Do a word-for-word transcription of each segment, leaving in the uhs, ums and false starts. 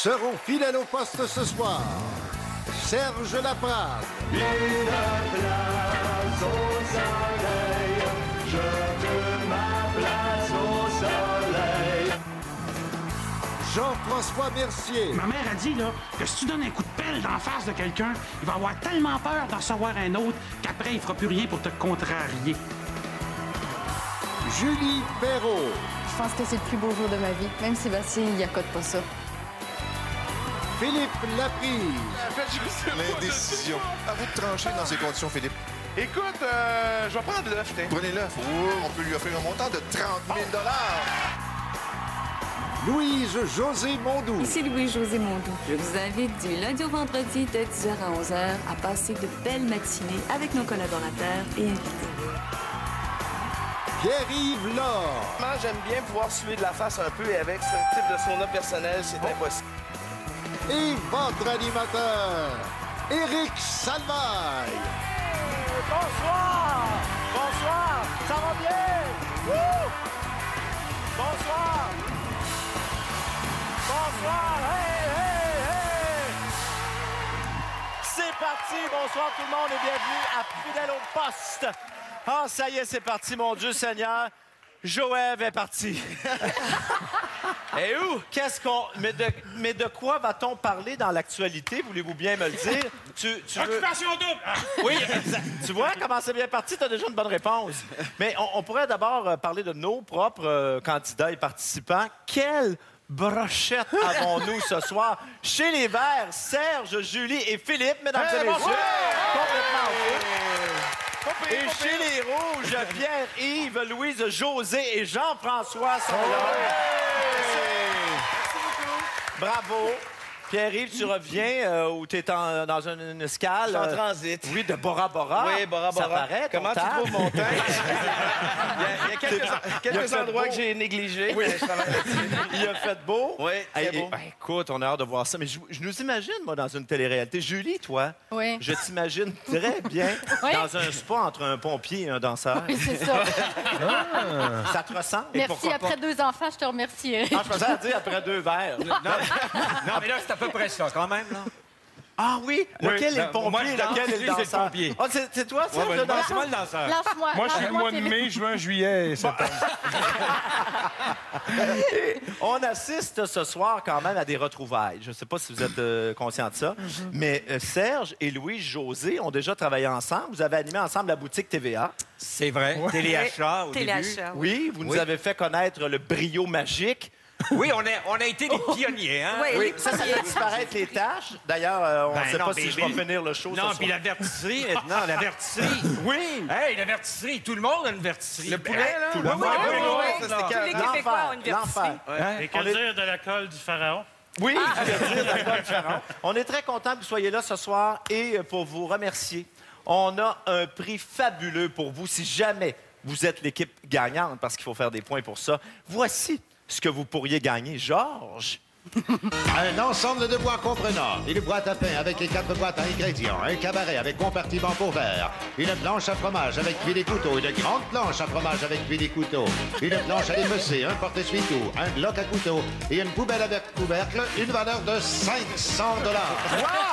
seront fidèles au poste ce soir. Serge Laprade. Une place au soleil, je veux ma place au soleil. Jean-François Mercier. Ma mère a dit là, que si tu donnes un coup de pelle d'en face de quelqu'un, il va avoir tellement peur d'en recevoir un autre qu'après, il fera plus rien pour te contrarier. Julie Perrault. Je pense que c'est le plus beau jour de ma vie, même si Bastien, il accote pas ça. Philippe Laprise. L'indécision. À vous de trancher dans ces conditions, Philippe. Écoute, euh, je vais prendre l'œuf, t'es. Prenez l'œuf. Oh, on peut lui offrir un montant de trente mille dollars. Louise-Josée Mondou. Ici Louise-Josée Mondou. Je vous invite du lundi au vendredi de dix heures à onze heures à passer de belles matinées avec nos collaborateurs et invités. Pierre-Yves Laure. Moi, j'aime bien pouvoir suer de la face un peu et avec ce type de sauna personnel, c'est impossible. Et votre animateur, Éric Salvaille. Hey, bonsoir! Bonsoir! Ça va bien? Wouh! Bonsoir! Bonsoir! Hey, hey, hey! C'est parti! Bonsoir tout le monde et bienvenue à Fidèle au poste! Ah, ça y est, c'est parti, mon Dieu Seigneur! Joël est parti. Et où? Qu'est-ce qu'on... Mais de, mais de quoi va-t-on parler dans l'actualité? Voulez-vous bien me le dire? Tu, tu veux... Occupation double! Oui, exact. Tu vois comment c'est bien parti? Tu as déjà une bonne réponse. Mais on, on pourrait d'abord euh, parler de nos propres euh, candidats et participants. Quelle brochette avons-nous ce soir? Chez les Verts, Serge, Julie et Philippe, mesdames Hey, et bon messieurs. soir! Complètement fou. Pas pire, Et pas chez pire. les Rouges, Pierre-Yves, Louise, José et Jean-François sont là. Bravo. Pierre-Yves, tu reviens euh, ou tu es en, dans une, une escale? Je suis en euh, transit. Oui, de Bora Bora. Oui, Bora Bora. Ça paraît, ton Comment tu table. trouves mon temps? il y a, il y a quelques, quelques Il a fait endroits beau. que j'ai négligés. Oui. mais je travaille là-dessus. Il a fait beau. Oui, très Hey, beau. ben, écoute, on a hâte de voir ça. Mais je, je nous imagine, moi, dans une télé-réalité. Julie, toi, Oui. je t'imagine très bien Oui. dans un spa entre un pompier et un danseur. Oui, c'est ça. Ça te ressemble? Et Merci. pourquoi Après pas? deux enfants, je te remercie, Eric. Ah, je pensais à dire après deux verres. Non, mais là, c'est à peu près ça, quand même, là. Ah oui? Lequel est le ben, pompier, moi, je danse, lequel est lui, le c'est le danseur? pompier. Ah, c'est c'est toi, ça, Ouais, le ben, danseur? c'est moi le danseur. Lâche-moi. Moi, je suis le lâche-moi, mois de Philippe. mai, juin, juillet et septembre. On assiste ce soir quand même à des retrouvailles. Je ne sais pas si vous êtes euh, conscient de ça, mais euh, Serge et Louise-Josée ont déjà travaillé ensemble. Vous avez animé ensemble la boutique T V A. C'est vrai. Téléachat au début. Téléachat. Oui, vous nous Oui. avez fait connaître le brio magique. Oui, on a, on a été des pionniers, hein? Oui. Oui, ça, ça fait disparaître les tâches. D'ailleurs, euh, on ne Ben sait non, pas mais- si je vais mais- finir le show ce Non, soir. puis la vertisserie. Non, la vertisserie. Oui! Hey, la vertisserie. Tout le monde a une vertisserie. Le poulet, là? Tout le monde. Oui, oui, oui, oui, là. ça, c'était Tous les Québécois ont une L'enfer. vertisserie. Et que On est- dire de la colle du pharaon? Oui, je veux dire, d'accord, différent. On est très content que vous soyez là ce soir et euh, pour vous remercier, on a un prix fabuleux pour vous si jamais vous êtes l'équipe gagnante, parce qu'il faut faire des points pour ça. Voici ce que vous pourriez gagner. Georges? Un ensemble de bois comprenant une boîte à pain avec les quatre boîtes à ingrédients, un cabaret avec compartiment pour verre, une planche à fromage avec cuir des couteaux, une grande planche à fromage avec cuir des couteaux, une planche à dépecer, un porte-essuie-tout, un bloc à couteau et une poubelle avec couvercle, une valeur de cinq cents dollars.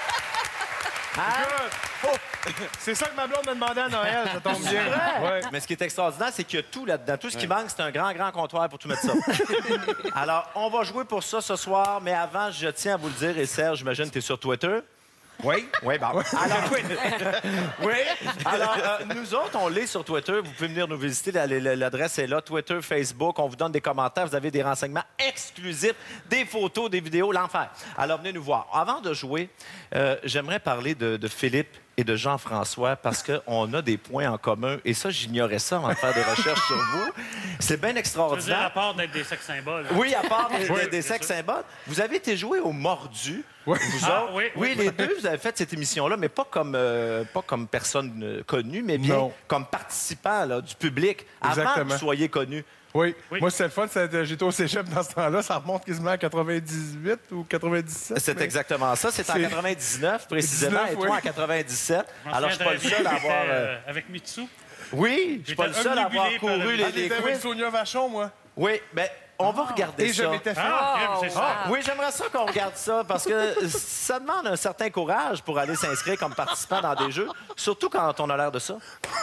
C'est ça que ma blonde me demandait à Noël, ça tombe bien. Ouais. Mais ce qui est extraordinaire, c'est qu'il y a tout là-dedans. Tout ce qui manque, c'est un grand, grand comptoir pour tout mettre ça. Alors, on va jouer pour ça ce soir, mais avant, je tiens à vous le dire, et Serge, j'imagine que tu es sur Twitter. Oui. Oui, bon. Alors, oui. Alors, euh, nous autres, on l'est sur Twitter. Vous pouvez venir nous visiter. La- la- L'adresse est là. Twitter, Facebook. On vous donne des commentaires. Vous avez des renseignements exclusifs, des photos, des vidéos, l'enfer. Alors, venez nous voir. Avant de jouer, euh, j'aimerais parler de, de Philippe et de Jean-François parce qu'on a des points en commun. Et ça, j'ignorais ça avant de faire des recherches sur vous. C'est bien Je veux dire, à extraordinaire. part d'être des sex symboles. Oui, à part des, Oui, des- des c'est sex ça. symboles. Vous avez été joué au Mordu. Oui. Vous Ah, autres. oui, oui. les deux, vous avez fait cette émission-là, mais pas comme, euh, pas comme personne euh, connue, mais bien Non. comme participant là, du public, avant que Exactement. vous soyez connu. Oui. Oui. Moi, c'était le fun. c'était- J'étais au cégep dans ce temps-là. Ça remonte quasiment à quatre-vingt-dix-huit ou quatre-vingt-dix-sept. C'est mais- exactement ça. C'est en C'est- quatre-vingt-dix-neuf, précisément, dix-neuf, et toi oui. en quatre-vingt-dix-sept. Je m'en Alors, je suis pas le souviens seul à très bien, avoir... j'étais, euh, euh, Avec Mitsu. Oui, je suis pas le j'étais seul à avoir obnubilé par couru le- les, Ah, les t'étais avec quiz. Sonia Vachon, moi. Oui, mais on va regarder Et ça. je m'étais fait... Ah, c'est ça. Oui, j'aimerais ça qu'on regarde ça parce que ça demande un certain courage pour aller s'inscrire comme participant dans des jeux, surtout quand on a l'air de ça.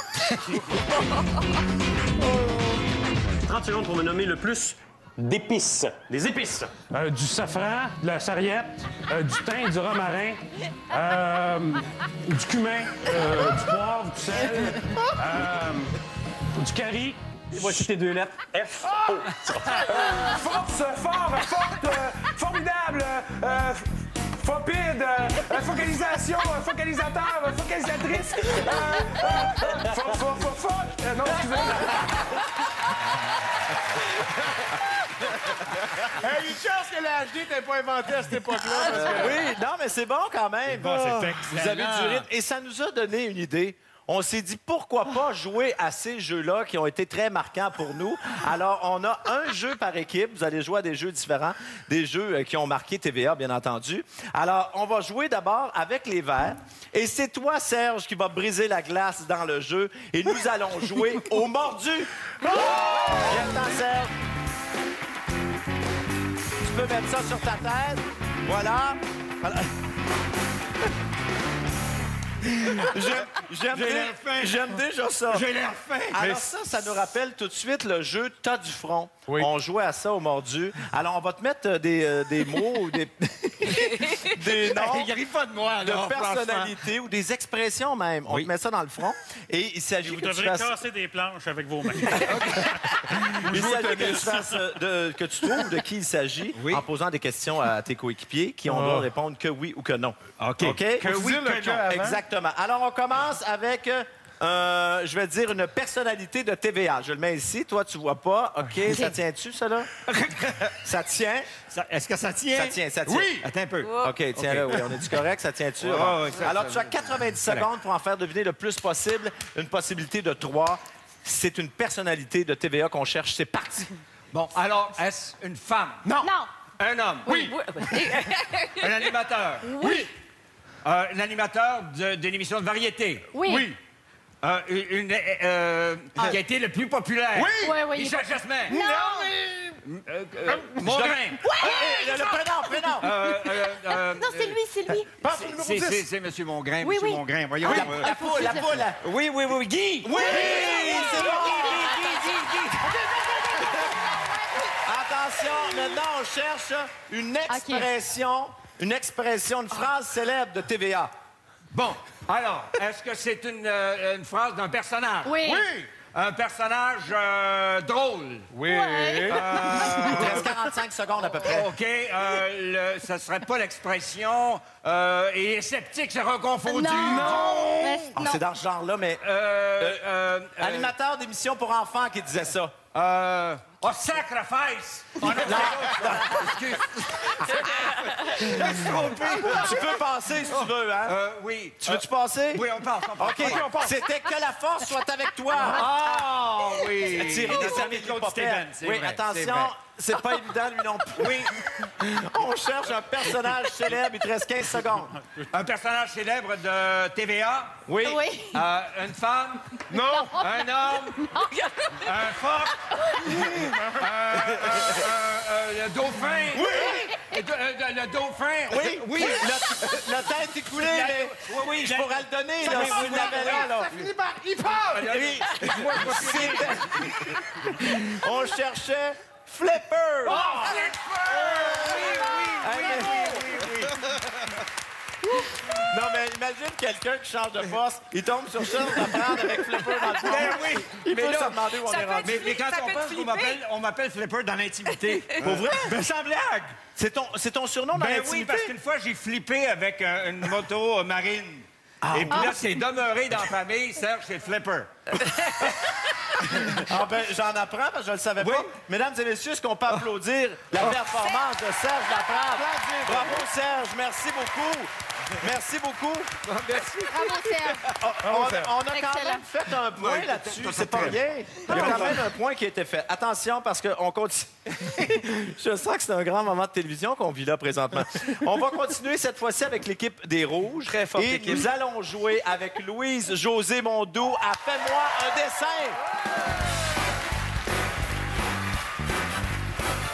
trente secondes pour me nommer le plus d'épices. Les épices. Euh, du safran, de la sarriette, euh, du thym, du romarin, euh, du cumin, euh, du poivre, du sel, euh, du curry. Voici tes deux lettres. F. O. Force, fort, forte, euh, formidable, euh, fopide, euh, focalisation, euh, focalisateur, euh, focalisatrice, euh, euh, fo- fo- fo- fo- euh, non, excusez. Hey, une chance que la H D n'était pas inventée à cette époque-là. Parce que... Oui, non, mais c'est bon quand même. Bon, c'est Ah, excellent. Vous avez du rythme. Et ça nous a donné une idée. On s'est dit, pourquoi pas jouer à ces jeux-là qui ont été très marquants pour nous. Alors, on a un jeu par équipe. Vous allez jouer à des jeux différents, des jeux euh, qui ont marqué T V A, bien entendu. Alors, on va jouer d'abord avec les verres. Et c'est toi, Serge, qui va briser la glace dans le jeu. Et nous allons jouer au mordu. Viens-t'en, Serge. Tu peux mettre ça sur ta tête. Voilà. Voilà. J'aime, j'aime, J'ai dé- l'air fin. j'aime déjà ça. J'ai l'air fin. Alors ça, ça nous rappelle tout de suite le jeu T'as du front. Oui. On jouait à ça au mordu. Alors, on va te mettre euh, des, euh, des mots ou des, des noms Il arrive pas de moi, de là, personnalités ou des expressions même. On Oui. te met ça dans le front. Et il s'agit Vous que tu devrez fasses... casser des planches avec vos mains. Il s'agit que tu, fasses, euh, de, que tu trouves de qui il s'agit Oui. en posant des questions à tes coéquipiers qui on doit répondre que oui ou que non. OK. OK? Que oui, dire le que que non. avant. Exactement. Alors, on commence avec, euh, je vais dire, une personnalité de T V A. Je le mets ici. Toi, tu vois pas. OK. Ça tient-tu, ça, là? Ça tient? Ça- Est-ce que ça tient? Ça tient, ça tient. Oui. Attends un peu. OK, tiens-là, oui. On est-tu correct? Ça tient-tu? Ouais, Bon. ouais, ça- Alors, ça- tu as quatre-vingt-dix secondes pour en faire deviner le plus possible. Une possibilité de trois. C'est une personnalité de T V A qu'on cherche. C'est parti. Bon, alors, est-ce une femme? Non. Un homme? Oui. Un animateur? Oui. Euh, un animateur de- d'une émission de variété? Oui. Euh, une, une, euh, qui a été le plus populaire? Oui. Oui, oui. Michel Jasmin? Non. Euh, euh, Mongrain? Le, le prénom, prénom. Euh, euh, euh, Non, c'est lui, c'est lui. Passe au numéro C'est- dix. C'est c'est M. Mongrain, Oui, M. oui. Mongrain. Voyons. La, euh, la poule, la poule. Oui, oui, oui, Guy! Oui, c'est bon. Attention, maintenant, on cherche une expression, une expression, une phrase célèbre de T V A. Bon, alors, est-ce que c'est une, euh, une phrase d'un personnage? Oui. Oui. Un personnage euh, drôle? Oui. Il reste quarante-cinq secondes à peu près. OK, euh, le, ça serait pas l'expression euh, « et les sceptiques se reconfondus ». Non. Mais- Ah, non. c'est dans ce genre-là, mais... Euh, euh, euh, Animateur d'émission pour enfants qui disait ça. euh, oh, sacrifice! Oh, non, excuse. Tu peux passer si tu veux, hein? Euh, oui. Tu veux-tu passer? Oui, on passe, on passe. OK. on passe. C'était que la force soit avec toi. Ah, oui. Tirer des Ah, amis de Claude Popette. Steven, c'est Oui, vrai, c'est attention, vrai. c'est pas évident, lui non plus. Oui. On cherche un personnage célèbre. Il te reste quinze secondes. Un personnage célèbre de T V A? Oui. Oui. Euh, une femme? Non. Un homme? Un phoque? Euh, euh, euh, euh, le dauphin? Oui! Le, le dauphin? Oui, oui. Le, le temps est écoulé, mais Oui, oui, je pourrais le donner, là, oui, si oui, vous oui, l'avez là, là. Il parle. Il parle. Oui. C'était- On cherchait Flipper. Oh, Flipper! Oui, oui, oui, oui, oui, oui. Non, mais imagine quelqu'un qui change de poste, il tombe sur ça, on va prendre avec Flipper dans le fond. Ben oui. Il peut Mais là, se demander où on ça est peut rendu. Mais, mais quand Ça on peut pense te qu'on flipper. m'appelle, on m'appelle Flipper dans l'intimité. Pour vrai? Ben, sans blague! C'est ton, c'est ton surnom dans Ben oui, l'intimité? parce qu'une fois, j'ai flippé avec euh, une moto euh, marine. Et puis là, c'est demeuré dans la famille, Serge, c'est Flipper. Ah ben, j'en apprends parce que je ne le savais Oui. pas. Mesdames et messieurs, est-ce qu'on peut applaudir la performance de Serge Laprade? Bravo, Serge. Merci beaucoup. Merci beaucoup. Merci. Bravo, Serge. On, on- on a quand Excellent. même fait un point Oui, là-dessus. ça, C'est pas très rien. Il y a quand même un point qui a été fait. Attention, parce qu'on continue. Je sens que c'est un grand moment de télévision qu'on vit là présentement. On va continuer cette fois-ci avec l'équipe des Rouges. Très forte Et équipe. nous allons jouer avec Louise José Mondou à Fais-moi un dessin.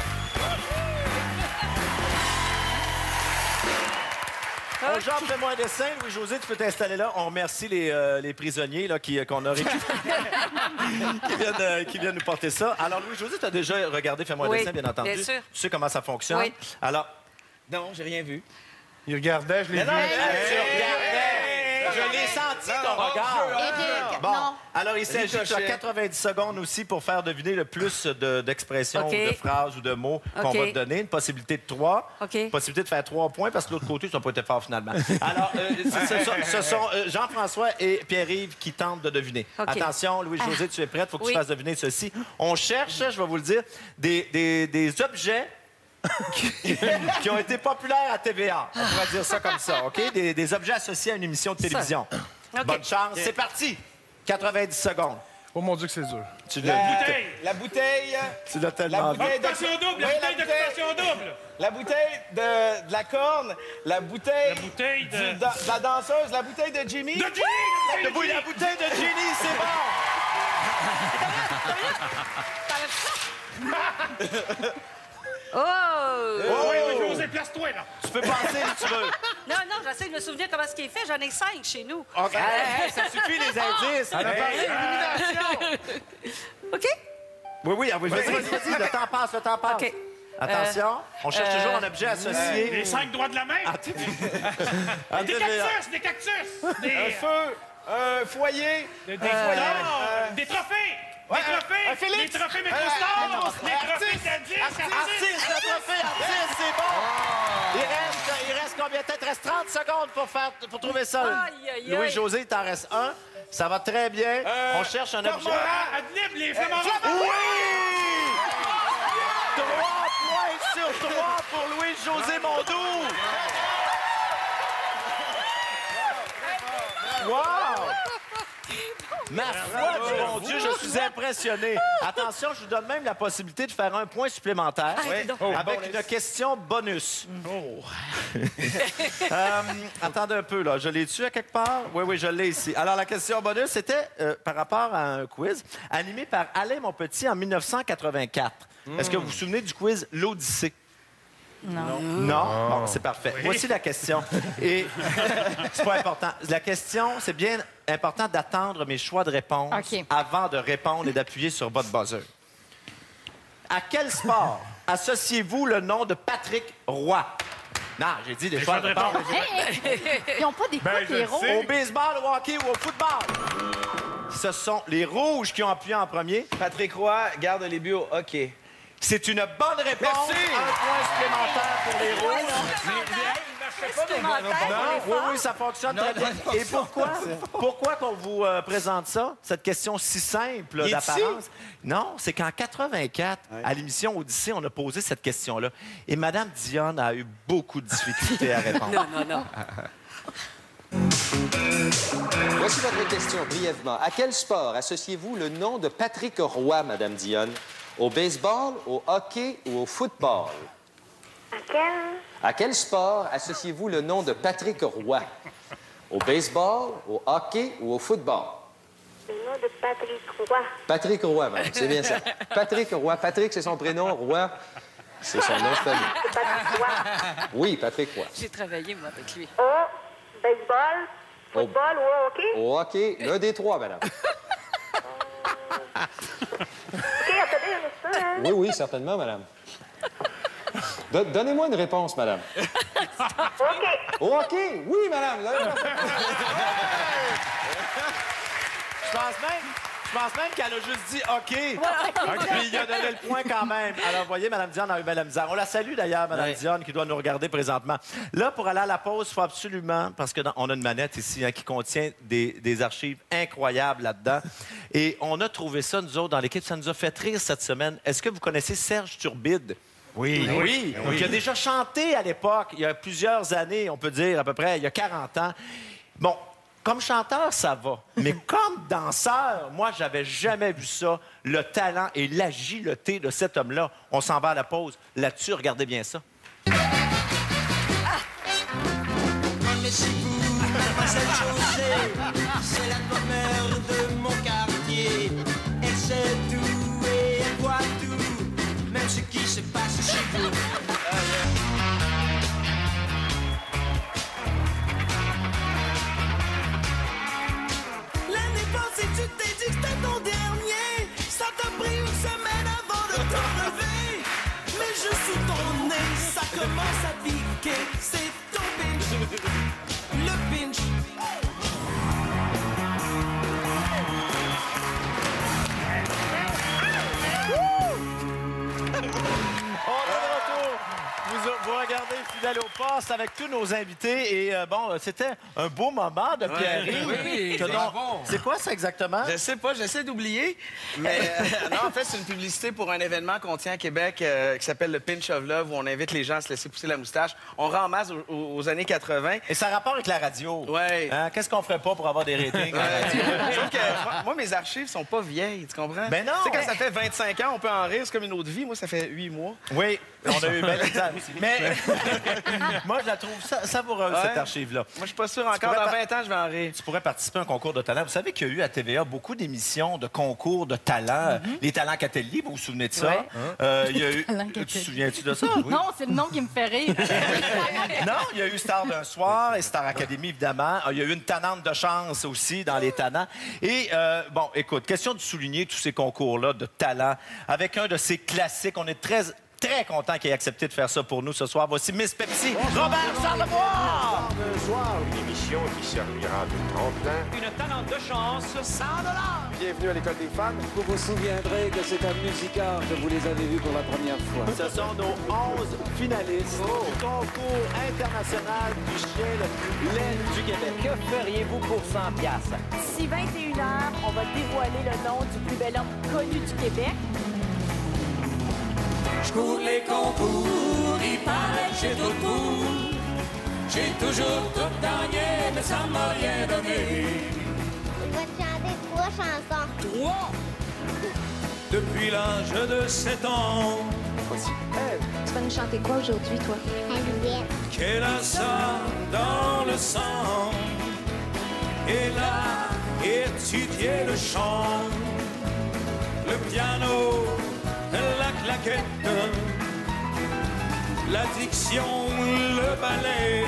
On genre fais-moi un dessin. Louis-José, tu peux t'installer là. On remercie les, euh, les prisonniers là, qui, qu'on a récupérés, qui, viennent, euh, qui viennent nous porter ça. Alors, Louis-José, tu as déjà regardé Fais-moi un Oui, dessin, bien entendu. bien sûr. Tu sais comment ça fonctionne. Oui. Alors, Non, j'ai rien vu. Il regardait, je l'ai vu. tu regardais. Je l'ai senti, ton regard. Éric, Bon, non. alors il s'agit de quatre-vingt-dix secondes aussi pour faire deviner le plus de- d'expressions, OK. ou de phrases ou de mots qu'on OK. va te donner. Une possibilité de trois. OK. Une possibilité de faire trois points parce que l'autre côté, ça n'a pas été fort finalement. Alors, euh, ce, ce sont, ce sont, euh, Jean-François et Pierre-Yves qui tentent de deviner. OK. Attention, Louis-José, tu es prête? Il faut que Oui. tu fasses deviner ceci. On cherche, je vais vous le dire, des, des, des objets qui, qui ont été populaires à T V A. On pourrait dire ça comme ça, OK? Des, des objets associés à une émission de télévision. OK. Bonne chance. C'est parti. quatre-vingt-dix secondes. Oh mon Dieu que c'est dur. Tu l'as vu. Bouteille. La bouteille... Tu l'as tellement vu. bouteille Occupation double, la Oui, bouteille d'occupation double. La bouteille de, de la corne, la bouteille... La bouteille de... du- da- de la danseuse, la bouteille de Jimmy. De Ginny! La Oui, bouteille la bouteille de Ginny, c'est bon. Oh! Oh, oui, oui, José, place-toi, là. Tu peux passer si tu veux. Non, non, j'essaie de me souvenir comment ce qui est fait. J'en ai cinq chez nous. OK. Hey, hey, ça suffit, les indices. Elle a parlé d'élimination. OK? Oui, oui, ah oui, vas-y, vas-y, vas-y. Le temps passe, le temps passe. OK. Attention, on cherche euh, toujours un objet associé. Les cinq doigts de la main. Ah, Des cactus, des cactus. Des... Un feu, un foyer, Des, des, foyers, non, euh, des trophées! ouais, des trophées! un Félix! Les trophées Un- Métro-Star! un- Les un- trophées artiste! d'Adis! Artiste, le trophée artiste, c'est bon. Il reste, il reste combien de temps? Il te reste trente secondes pour, faire, pour trouver ça. Aïe, aïe, aïe. Louis-José, il t'en reste un. Ça va très bien. Euh, On cherche un objet. Ah, Adlib, les flamants Oui! Trois points sur trois pour Louis-José Mondou. Wow! Ma foi du bon Dieu, je suis impressionné. Attention, je vous donne même la possibilité de faire un point supplémentaire Arrêtez donc. avec une question bonus. Euh, attendez un peu, là. Je l'ai-tu à quelque part? Oui, oui, je l'ai ici. Alors, la question bonus, c'était euh, par rapport à un quiz animé par Alain Monpetit en mille neuf cent quatre-vingt-quatre. Est-ce que vous vous souvenez du quiz L'Odyssée? Non. Non? Bon, c'est parfait. Voici la question. Et c'est pas important. La question, c'est bien important d'attendre mes choix de réponse OK. avant de répondre et d'appuyer sur votre buzzer. À quel sport associez-vous le nom de Patrick Roy? Non, j'ai dit des choix de réponse. Ils n'ont pas des Ben, coups, je les le roues. sais. Au baseball, au hockey ou au football? Ce sont les rouges qui ont appuyé en premier. Patrick Roy garde les buts au hockey. C'est une bonne réponse. Merci. Un point supplémentaire pour les rouges. Supplémentaire pour Non, les oui, forts. oui, ça fonctionne très bien. Et pourquoi, pourquoi qu'on vous euh, présente ça, cette question si simple Il est d'apparence? Non, c'est qu'en quatre-vingt-quatre, à l'émission Odyssée, on a posé cette question-là. Et Mme Dionne a eu beaucoup de difficultés à répondre. Non, non, non. Voici votre question brièvement. À quel sport associez-vous le nom de Patrick Roy, Madame Dionne? Au baseball, au hockey ou au football? À quel? À quel sport associez-vous le nom de Patrick Roy? Au baseball, au hockey ou au football? Le nom de Patrick Roy. Patrick Roy, madame, c'est bien ça. Patrick Roy. Patrick, c'est son prénom. Roy, c'est son nom de famille. C'est Patrick Roy. Oui, Patrick Roy. J'ai travaillé, moi, avec lui. Au baseball, football ou au hockey? Au hockey, l'un des trois, madame. OK, attendez un instant. Hein? Oui, oui, certainement, madame. Do- Donnez-moi une réponse, madame. OK. Au hockey? Oui, madame. Vous avez raison. Je pense même, je pense même qu'elle a juste dit OK. Puis il a donné le point quand même. Alors, vous voyez, Mme Dionne a eu bien la misère. On la salue d'ailleurs, Mme Oui. Dionne, qui doit nous regarder présentement. Là, pour aller à la pause, il faut absolument, parce qu'on a une manette ici hein, qui contient des, des archives incroyables là-dedans. Et on a trouvé ça, nous autres, dans l'équipe. Ça nous a fait rire cette semaine. Est-ce que vous connaissez Serge Turbide? Oui. Oui, qui a déjà chanté à l'époque, il y a plusieurs années, on peut dire à peu près, il y a quarante ans. Bon, comme chanteur, ça va. Mais comme danseur, moi, j'avais jamais vu ça, le talent et l'agilité de cet homme-là. On s'en va à la pause. Là-dessus, regardez bien ça. Connaissez-vous Mademoiselle José? C'est la grand-mère de mon quartier. Elle sait tout et elle voit tout, même ce qui se passe chez vous. OK, c'est ton pinch. Le pinch. On est de retour. Vous, vous regardez Fidèle au poste avec tous nos invités. Et euh, bon, c'était un beau moment de Pierre-Yves. Oui, oui, Que c'est donc- bon. C'est quoi ça exactement? Je sais pas, j'essaie d'oublier. Mais euh, non, en fait, c'est une publicité pour un événement qu'on tient à Québec euh, qui s'appelle le Pinch of Love, où on invite les gens à se laisser pousser la moustache. On rend hommage aux, aux- aux années quatre-vingt. Et ça a rapport avec la radio. Ouais. Hein? Qu'est-ce qu'on ferait pas pour avoir des ratings? à la radio? Sauf que moi, mes archives sont pas vieilles, tu comprends? Ben non. Tu sais, quand ça fait vingt-cinq ans, on peut en rire, c'est comme une autre vie. Moi, ça fait huit mois. Oui, on a eu belle exemple. Mais moi, je la trouve sa- savoureuse, Ouais. cette archive-là. Moi, je suis pas sûr encore. pourrais Dans par- vingt ans, je vais en rire. Tu pourrais participer à un concours de talent. Vous savez qu'il y a eu à T V A beaucoup d'émissions de concours de talent. Les talents Catelli, vous vous souvenez de ça? Ouais. Euh, il y a eu... Talents Tu te Catelli. souviens-tu de ça? Non, c'est le nom qui me fait rire. Non, il y a eu Star d'un soir et Star Academy, évidemment. Il y a eu une tannante de chance aussi dans les tannants. Et, euh, bon, écoute, question de souligner tous ces concours-là de talent avec un de ces classiques. On est très, très content qu'il ait accepté de faire ça pour nous ce soir. Voici Miss Pepsi, Robert Charlebois! Un soir, une émission qui servira de tremplin. Une talente de chance, cent dollars. Bienvenue à l'École des fans. Vous vous souviendrez que c'est à Musicard que vous les avez vus pour la première fois. Ce sont nos onze finalistes du concours international du chien le plus laid du Québec. Que feriez-vous pour cent piastres? D'ici vingt et une heures, on va dévoiler le nom du plus bel homme connu du Québec. Je cours les concours, il paraît que j'ai tout pour. J'ai toujours tout gagné, mais ça m'a rien donné. Je vais te chanter trois chansons. Trois? Depuis l'âge de sept ans, Tu vas nous chanter quoi aujourd'hui, toi? Alouette. qu'elle a ça dans le sang. Elle a étudié le chant, le piano, la claquette, la diction, le ballet.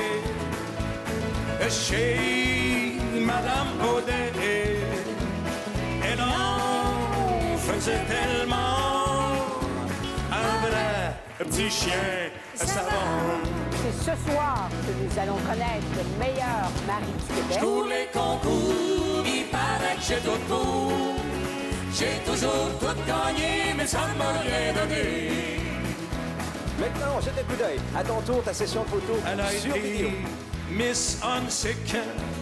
Chez Madame Baudet, elle en faisait tellement un vrai petit chien savant. C'est ce soir que nous allons connaître le meilleur mari du Québec. Je cours les concours, il paraît que j'ai tout pour. J'ai toujours tout gagné, mais ça ne m'a rien donné. Maintenant, jette un coup d'œil. À ton tour, ta session de photo Elle a sur été vidéo. Miss Unsick,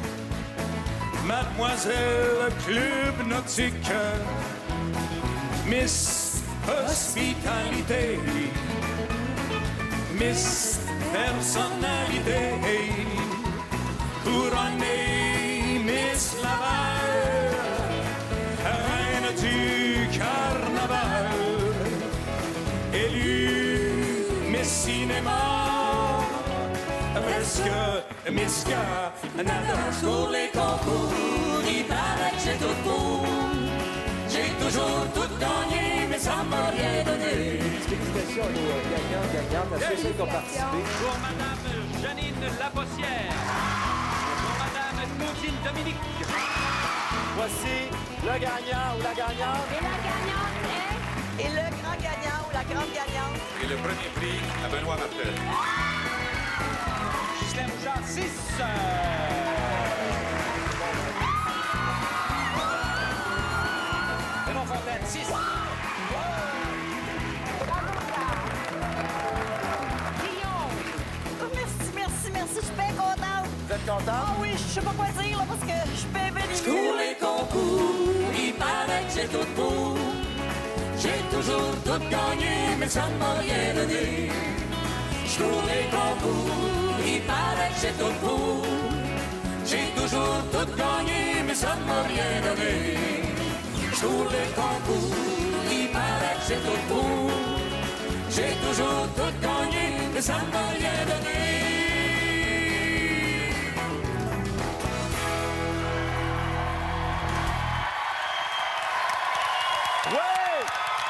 Mademoiselle Club Nautique, Miss Hospitalité, Miss Personnalité, couronnée Miss Laval, reine du carnaval, élue Miss Cinéma, presque Miss Canada. Sur les concours, il paraît que j'ai tout pour. J'ai toujours tout gagné, mais ça m'a rien donné. Félicitations à nos gagnants, gagnantes, à ceux qui ont participé. Pour Madame Janine Labossière. Pour Madame Claudine Dominique. Voici le gagnant ou la gagnante. Et la gagnante est... Et le grand gagnant ou la grande gagnante. Et le premier prix à Benoît Martel. Ghislaine Bouchard, six. Raymond Fontaine, six. Guillaume. Oh, merci, merci, merci. Je suis bien contente. Vous êtes content? Ah oui, je sais pas quoi dire, là, parce que je suis bien bénie. Je cours les concours, il paraît que j'ai tout pour. J'ai toujours tout gagné, mais ça ne m'a rien donné. Je cours les concours, il paraît que j'ai tout pour. J'ai toujours tout gagné, mais ça ne m'a rien donné. Je cours les concours, il paraît que j'ai tout pour. J'ai toujours tout gagné, mais ça ne m'a rien donné. Oui!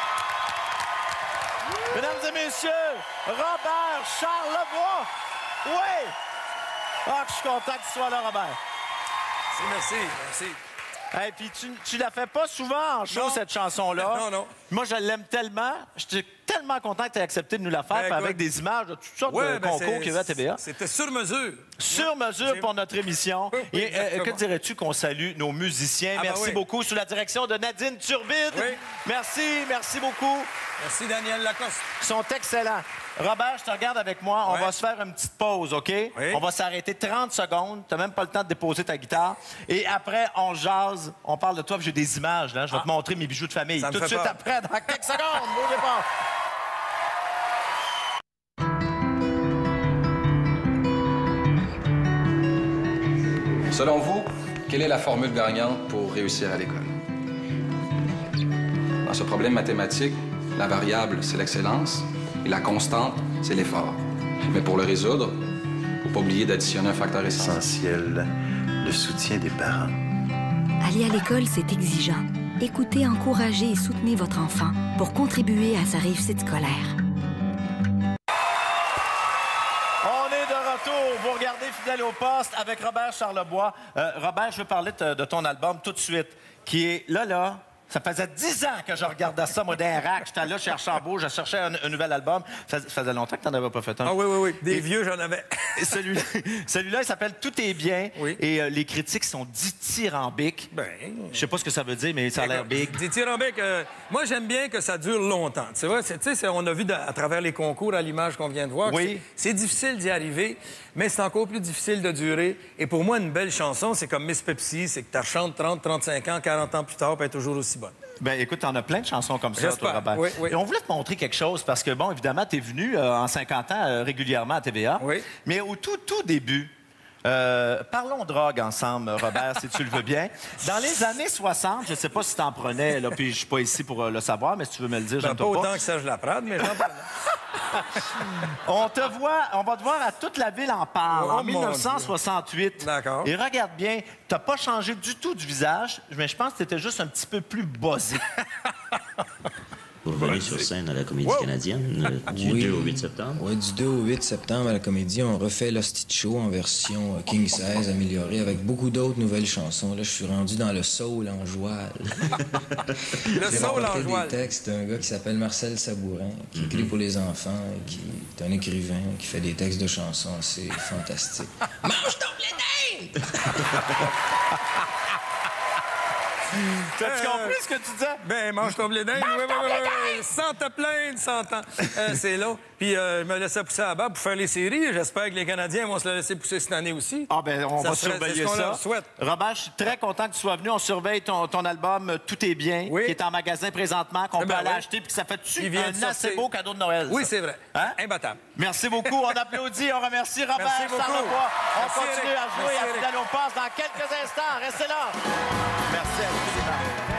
Mesdames et messieurs, Robert Charlebois! Oui! Ah, je suis content que tu sois là, Robert. Merci, merci. Et puis tu, tu la fais pas souvent en show, Non. cette chanson-là. Non, non. Moi, je l'aime tellement. Je te tellement content que tu aies accepté de nous la faire, Ben, puis avec écoute. des images de toutes sortes Ouais, de ben, concours c'est- qu'il y avait à T V A. C'était sur mesure. Sur mesure pour notre émission. Oui, Et euh, exactement. que dirais-tu qu'on salue nos musiciens? Ah, ben merci oui. beaucoup, sous la direction de Nadine Turbide. Oui. Merci, merci beaucoup. Merci, Daniel Lacoste. Ils sont excellents. Robert, je te regarde avec moi. On Ouais. va se faire une petite pause, OK? Oui. On va s'arrêter trente secondes. Tu n'as même pas le temps de déposer ta guitare. Et après, on jase. On parle de toi, puis j'ai des images. Là. Je vais Ah. te montrer mes bijoux de famille. Ça me Tout de fait suite peur. après, dans quelques secondes. Bougez pas. Selon vous, quelle est la formule gagnante pour réussir à l'école? Dans ce problème mathématique, la variable, c'est l'excellence et la constante, c'est l'effort. Mais pour le résoudre, il ne faut pas oublier d'additionner un facteur essentiel, le soutien des parents. Aller à l'école, c'est exigeant. Écoutez, encouragez et soutenez votre enfant pour contribuer à sa réussite scolaire. On est de retour. Vous regardez Fidèle au poste avec Robert Charlebois. Euh, Robert, je veux parler de, de ton album tout de suite, qui est là, là. Ça faisait dix ans que je regardais ça, moi, d'un rack. J'étais là chez Archambault, je cherchais un, un nouvel album. Ça, ça faisait longtemps que tu n'en avais pas fait un. Ah oui, oui, oui. Des Et- vieux, j'en avais. Et celui-là, celui-là, il s'appelle Tout est bien. Oui. Et euh, les critiques sont dithyrambiques. Ben. Je sais pas ce que ça veut dire, mais ça a l'air big. Dithyrambique, euh, moi, j'aime bien que ça dure longtemps. Tu vois, c'est- tu sais, c'est- on a vu de- à travers les concours, à l'image qu'on vient de voir, que Oui. c'est c'est difficile d'y arriver, mais c'est encore plus difficile de durer. Et pour moi, une belle chanson, c'est comme Miss Pepsi, c'est que tu la chantes trente, trente-cinq ans, quarante ans plus tard, puis elle est toujours aussi bonne. Ben écoute, t'en as plein de chansons comme ça, toi, J'espère. Robert. Oui, oui. Et on voulait te montrer quelque chose parce que, bon, évidemment, t'es venu euh, en cinquante ans euh, régulièrement à T V A. Oui. Mais au tout, tout début, euh, parlons drogue ensemble, Robert, si tu le veux bien. Dans les années soixante, je sais pas si t'en prenais, là, puis je suis pas ici pour euh, le savoir, mais si tu veux me le dire, Ben, j'aime pas pas. autant que Serge Laprade, mais j'en parle. On te voit, on va te voir à toute la ville en parle, Oh, en mon mille neuf cent soixante-huit. D'accord. Et regarde bien, t'as pas changé du tout du visage, mais je pense que t'étais juste un petit peu plus buzzé. Vous revenez sur scène à la Comédie Wow. canadienne euh, du Oui. deux au huit septembre. Oui, du deux au huit septembre à la Comédie, on refait l'Hostie de Show en version euh, King size améliorée avec beaucoup d'autres nouvelles chansons. Là, je suis rendu dans le soul en joie. Le J'ai soul en rencontré joie. des textes d'un gars qui s'appelle Marcel Sabourin, qui écrit pour les enfants et qui est un écrivain qui fait des textes de chansons assez fantastiques. Mange ton blé d'Inde! T'as-tu compris ce que tu disais? Ben, mange ton blé d'Inde. Oui, oui, oui, oui. Sans te plaindre, sans temps. Euh, c'est là. Puis, euh, je me laissais pousser à bas pour faire les séries. J'espère que les Canadiens vont se le laisser pousser cette année aussi. Ah ben on Ça va serait- surveiller c'est ce qu'on ça. leur souhaite. Robert, je suis très content que tu sois venu. On surveille ton, ton album euh, Tout est bien, Oui. qui est en magasin présentement, qu'on Eh peut ben aller oui. acheter, puis que ça fait-tu Il vient un de assez sortir. beau cadeau de Noël? Oui, ça? c'est vrai. Hein? Imbattable. Merci beaucoup. On applaudit, on remercie Robert Merci beaucoup. Charlebois. On Merci, continue Eric. à jouer Merci, à Eric. Fidèle au poste dans quelques instants. Restez là. Merci à vous.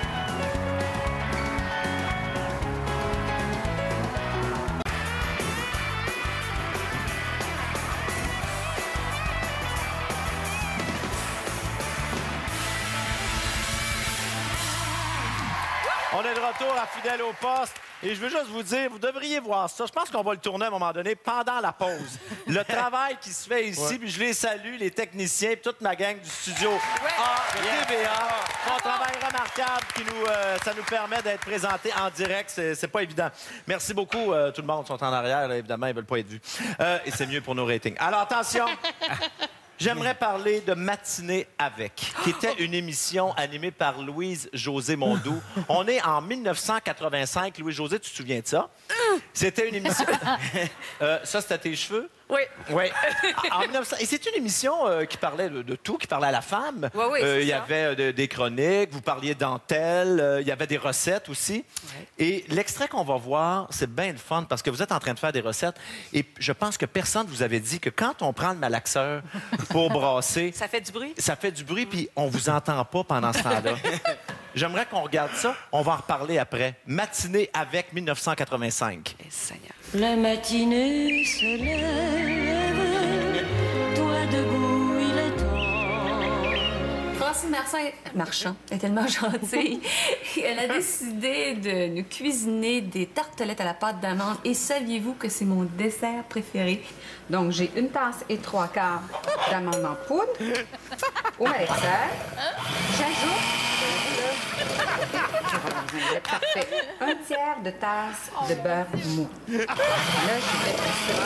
On est de retour à Fidèle au poste. Et je veux juste vous dire, vous devriez voir ça. Je pense qu'on va le tourner à un moment donné pendant la pause. Le travail qui se fait ici, Ouais. puis je les salue, les techniciens, puis toute ma gang du studio A de T V A. Un travail remarquable qui nous, euh, ça nous permet d'être présentés en direct. C'est, c'est pas évident. Merci beaucoup. euh, tout le monde sont en arrière, là, évidemment, ils veulent pas être vus. Euh, et c'est mieux pour nos ratings. Alors, attention. J'aimerais parler de Matinée avec, qui était une émission animée par Louise-Josée Mondoux. On est en mille neuf cent quatre-vingt-cinq. Louise-Josée, tu te souviens de ça? C'était une émission... Euh, ça, c'était tes cheveux? Oui. Oui. En mille neuf cents... Et c'est une émission euh, qui parlait de, de tout, qui parlait à la femme. Oui, oui, Euh, c'est Il y ça. avait euh, de- des chroniques, vous parliez dentelle, euh, il y avait des recettes aussi. Et l'extrait qu'on va voir, c'est bien le fun parce que vous êtes en train de faire des recettes. Et je pense que personne ne vous avait dit que quand on prend le malaxeur pour brasser, Ça fait du bruit? ça fait du bruit, puis on vous entend pas pendant ce temps-là. J'aimerais qu'on regarde ça. On va en reparler après. Matinée avec mille neuf cent quatre-vingt-cinq. La matinée se lève, toi debout, il est temps. Francine Marchand, Marchand est tellement gentille. Elle a décidé de nous cuisiner des tartelettes à la pâte d'amande. Et saviez-vous que c'est mon dessert préféré? Donc, j'ai une tasse et trois quarts d'amandes en poudre au malaxeur. J'ajoute j'aimerais parfait. Un tiers de tasse de beurre mou. Là, je vais mettre ça.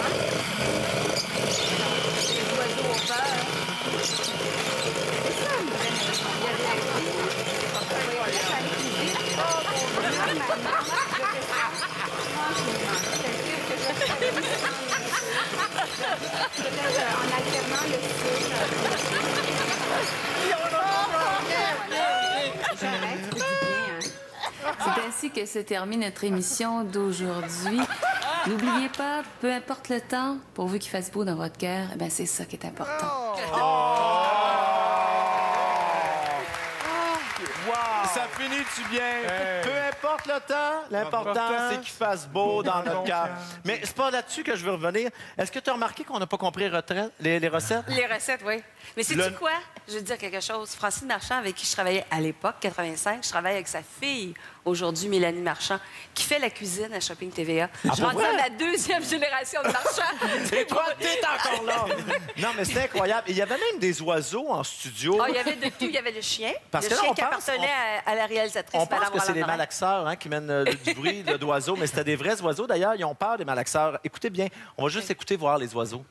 Les oiseaux au beurre. C'est ça, une vraie maison. Il y a de la vie. Oui, là, ça allait plus vite. Normalement, je fais ça. Tranquillement. C'est sûr que je fais peut-être euh, en alternant le sucre. J'arrête, tu dis bien, hein. C'est ainsi que se termine notre émission d'aujourd'hui. N'oubliez pas, peu importe le temps, pourvu qu'il fasse beau dans votre cœur, eh ben c'est ça qui est important. Ça finit-tu bien? Peu importe le temps, l'important, c'est qu'il fasse beau dans notre cœur. Mais c'est pas là-dessus que je veux revenir. Est-ce que tu as remarqué qu'on n'a pas compris retraite, les, les recettes? Les recettes, oui. Mais sais-tu Le- quoi? Je veux te dire quelque chose. Francine Marchand, avec qui je travaillais à l'époque, quatre-vingt-cinq, je travaille avec sa fille, aujourd'hui, Mélanie Marchand, qui fait la cuisine à Shopping T V A. Ah, je pour rentre vrai? dans la deuxième génération de Marchand. Et toi, t'es encore là! Non, mais c'est incroyable. Il y avait même des oiseaux en studio. Ah, il y avait de tout. Il y avait le chien. Parce le que là, chien on qui pense- appartenait à, à la réalisatrice, On pense Madame que c'est les Roland-Norand. malaxeurs hein, qui mènent euh, du bruit de- d'oiseaux, mais c'était des vrais oiseaux. D'ailleurs, ils ont peur des malaxeurs. Écoutez bien, on va juste écouter voir les oiseaux.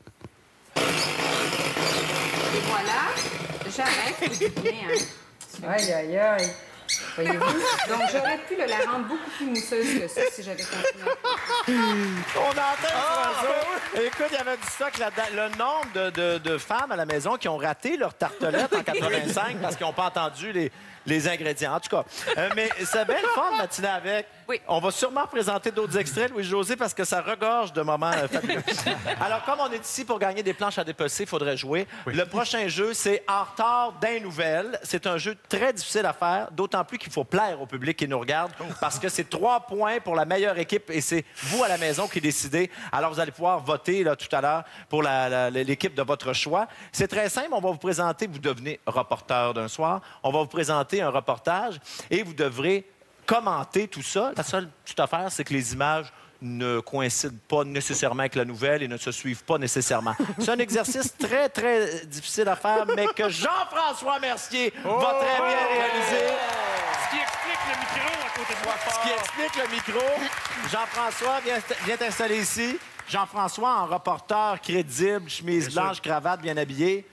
Et voilà, j'arrête, tu dis bien, hein. Aïe, aïe, aïe. Voyez-vous? Donc, j'aurais pu le- la rendre beaucoup plus mousseuse que ça si j'avais continué. On entend les oiseaux. Écoute, il y avait du stock là-dedans. Le nombre de, de- de femmes à la maison qui ont raté leur tartelette en quatre-vingt-cinq parce qu'ils n'ont pas entendu les, les ingrédients. En tout cas, euh, mais c'est bien le fun de matiner avec. Oui. On va sûrement présenter d'autres extraits, Louis-José, parce que ça regorge de moments euh, fabuleux. Alors, comme on est ici pour gagner des planches à dépecer, il faudrait jouer. Le prochain jeu, c'est En retard d'un nouvelle. C'est un jeu très difficile à faire, d'autant plus qu'il faut plaire au public qui nous regarde, parce que c'est trois points pour la meilleure équipe et c'est vous à la maison qui décidez. Alors, vous allez pouvoir voter là, tout à l'heure pour la- la- l'équipe de votre choix. C'est très simple. On va vous présenter, vous devenez reporter d'un soir. On va vous présenter un reportage et vous devrez commenter tout ça. La seule petite affaire, c'est que les images ne coïncident pas nécessairement avec la nouvelle et ne se suivent pas nécessairement. C'est un exercice très, très difficile à faire, mais que Jean-François Mercier va très bien réaliser. Ce qui explique le micro à côté de moi. Ce qui explique le micro. Jean-François, viens, viens t'installer ici. Jean-François, en reporter crédible, chemise Bien blanche, sûr. cravate bien habillé.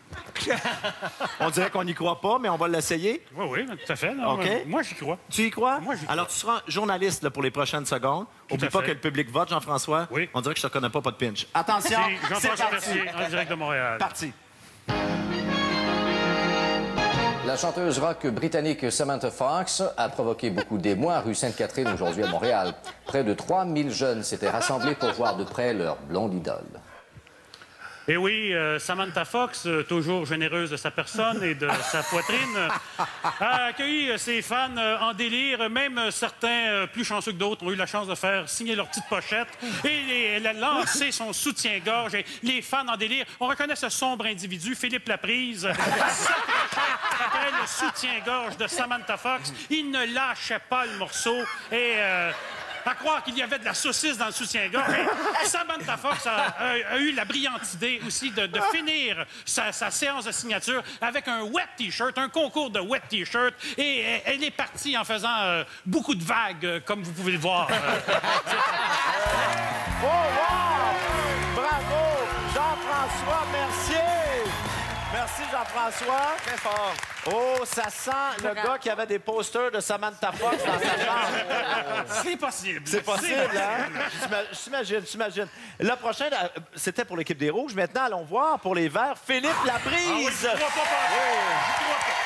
On dirait qu'on n'y croit pas, mais on va l'essayer. Oui, oui, tout à fait. non, OK. euh, Moi, j'y crois. Tu y crois? Moi, j'y crois. Alors, tu seras journaliste là, pour les prochaines secondes. Oublie à pas fait. que le public vote, Jean-François. Oui. On dirait que je te connais pas, pas de pinch. Attention, C'est c'est Jean-François parti. Mercier, en direct de Montréal. Parti. La chanteuse rock britannique Samantha Fox a provoqué beaucoup d'émoi rue Sainte-Catherine aujourd'hui à Montréal. Près de trois mille jeunes s'étaient rassemblés pour voir de près leur blonde idole. Et oui, euh, Samantha Fox, euh, toujours généreuse de sa personne et de sa poitrine, euh, a accueilli euh, ses fans euh, en délire. Même euh, certains, euh, plus chanceux que d'autres, ont eu la chance de faire signer leur petite pochette. Et les- elle a lancé son soutien-gorge. Et les fans en délire, on reconnaît ce sombre individu, Philippe Laprise. Après le soutien-gorge de Samantha Fox, il ne lâchait pas le morceau. Et... euh, à croire qu'il y avait de la saucisse dans le soutien-gorge. Et Samantha Fox a, a- a eu la brillante idée aussi de, de finir sa, sa séance de signature avec un wet T-shirt, un concours de wet T-shirt. Et elle, elle est partie en faisant euh, beaucoup de vagues, euh, comme vous pouvez le voir. Oh, wow! Bravo! Jean-François Mercier! Merci, Jean-François. Très fort. Oh, ça sent le gars qui avait des posters de Samantha Fox dans sa chambre. C'est possible. C'est possible, hein? Je t'imagine, je t'imagine. Le prochain, euh, c'était pour l'équipe des Rouges. Maintenant, allons voir pour les Verts, Philippe Laprise. Ah oui, je crois pas, pas. Je crois pas.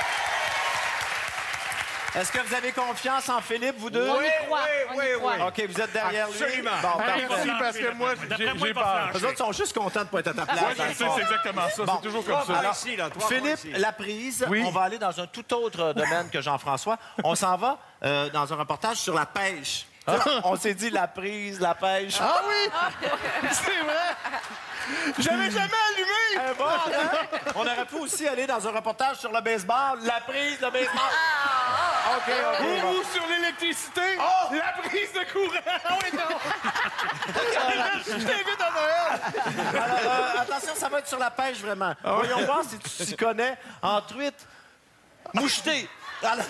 Est-ce que vous avez confiance en Philippe, vous deux? On y croit, on y croit. OK, vous êtes derrière lui. Absolument. Bon, Merci, parfait. parce que moi, j'ai j'ai peur. Les autres sont juste contents de ne pas être à ta place. Ouais, je sais, c'est exactement ça. Bon. C'est toujours comme ça. Alors, Ici, là, trois points Philippe ici. Laprise, Oui. on va aller dans un tout autre domaine que Jean-François. On s'en va euh, dans un reportage sur la pêche. Tu sais, On s'est dit la prise, la pêche. Ah oui! C'est vrai! J'avais jamais allumé! Eh bon, hein? On aurait pu aussi aller dans un reportage sur le baseball. La prise, le baseball. OK, OK. Ou, bon. ou sur l'électricité! Oh! La prise de courant! Ah oui, non! Je t'invite à Noël! Alors, euh, attention, ça va être sur la pêche, vraiment. Voyons voir si tu t'y connais en truite mouchetée. Alors,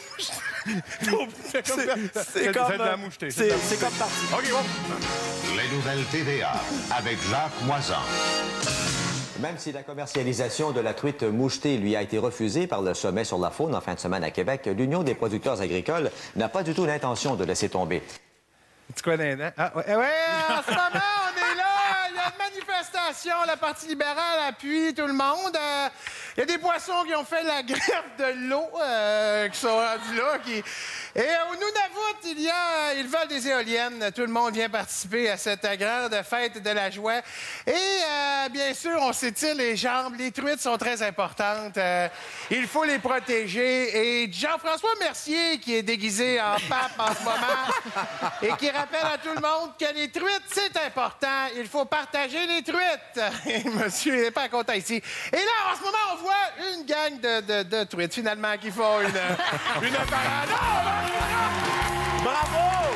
C'est comme, c'est comme, de la moucheté. c'est c'est comme parti. OK, bon. Les nouvelles T V A avec Jacques Moisan. Même si la commercialisation de la truite mouchetée lui a été refusée par le Sommet sur la faune en fin de semaine à Québec, l'Union des producteurs agricoles n'a pas du tout l'intention de laisser tomber. Tu connais, hein? Ah, ouais, ouais, en ce moment, on est là. Il y a une manifestation. La Parti libéral appuie tout le monde. Euh, Il y a des poissons qui ont fait la grève de l'eau, euh, qui sont rendus là. Qui... Et euh, au Nunavut, il y a, ils veulent des éoliennes. Tout le monde vient participer à cette grande fête de la joie. Et euh, bien sûr, on s'étire les jambes. Les truites sont très importantes. Euh, il faut les protéger. Et Jean-François Mercier, qui est déguisé en pape en ce moment, et qui rappelle à tout le monde que les truites, c'est important. Il faut partager les truites. Et monsieur n'est pas content ici. Et là, en ce moment, on voit une gang de, de, de truites, finalement, qui font une, une parade. Oh! Bravo!